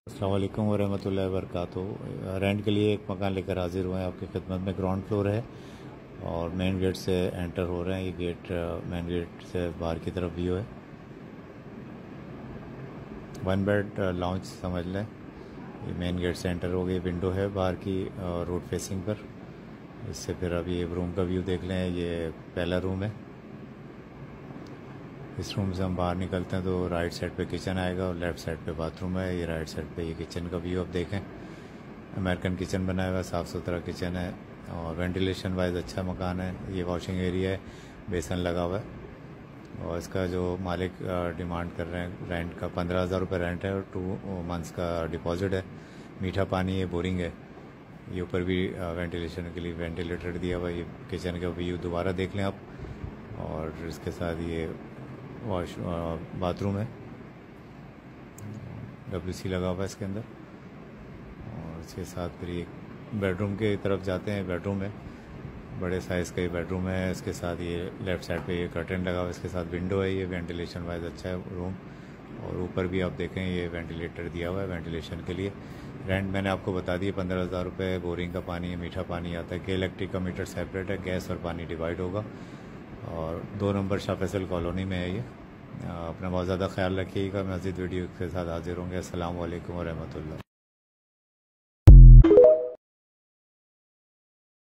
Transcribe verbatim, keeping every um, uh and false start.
अस्सलाम वालेकुम वरहमतुल्लाहि वबरकातुहू। रेंट के लिए एक मकान लेकर हाजिर हुए हैं आपकी खिदमत में। ग्राउंड फ्लोर है और मेन गेट से एंटर हो रहे हैं। ये गेट मेन गेट से बाहर की तरफ व्यू है। वन बेड लॉन्च समझ लें। ये मेन गेट से एंटर हो गई, विंडो है बाहर की रोड फेसिंग पर। इससे फिर अभी रूम का व्यू देख लें। ये पहला रूम है। इस रूम से हम बाहर निकलते हैं तो राइट साइड पे किचन आएगा और लेफ़्ट साइड पे बाथरूम है। ये राइट साइड पे ये किचन का व्यू आप देखें। अमेरिकन किचन बनाया हुआ, साफ़ सुथरा किचन है और वेंटिलेशन वाइज अच्छा मकान है। ये वॉशिंग एरिया है, बेसन लगा हुआ है। और इसका जो मालिक डिमांड कर रहे हैं रेंट का पंद्रह हज़ार रुपये रेंट है और टू मंथ्स का डिपॉजिट है। मीठा पानी है, बोरिंग है। ये ऊपर भी वेंटिलेशन के लिए वेंटिलेटर दिया हुआ है। ये किचन का व्यू दोबारा देख लें आप। और इसके साथ ये वॉश बाथरूम है, डब्ल्यू सी लगा हुआ है इसके अंदर। और इसके साथ फिर ये बेडरूम के तरफ जाते हैं। बेडरूम है, बड़े साइज़ का ये बेडरूम है। इसके साथ ये लेफ़्ट साइड पे ये कर्टन लगा हुआ है। इसके साथ विंडो है। ये वेंटिलेशन वाइज अच्छा है रूम। और ऊपर भी आप देखें ये वेंटिलेटर दिया हुआ है वेंटिलेशन के लिए। रेंट मैंने आपको बता दिया पंद्रह हज़ार रुपये। बोरिंग का पानी है, मीठा पानी आता है। के इलेक्ट्रिक का मीटर सेपरेट है, गैस और पानी डिवाइड होगा। और दो नंबर शाह फैसल कॉलोनी में है ये। अपना बहुत ज़्यादा ख्याल रखिएगा। मज़ीद वीडियो के साथ हाजिर होंगे। अस्सलाम वालेकुम वरहमतुल्लाह।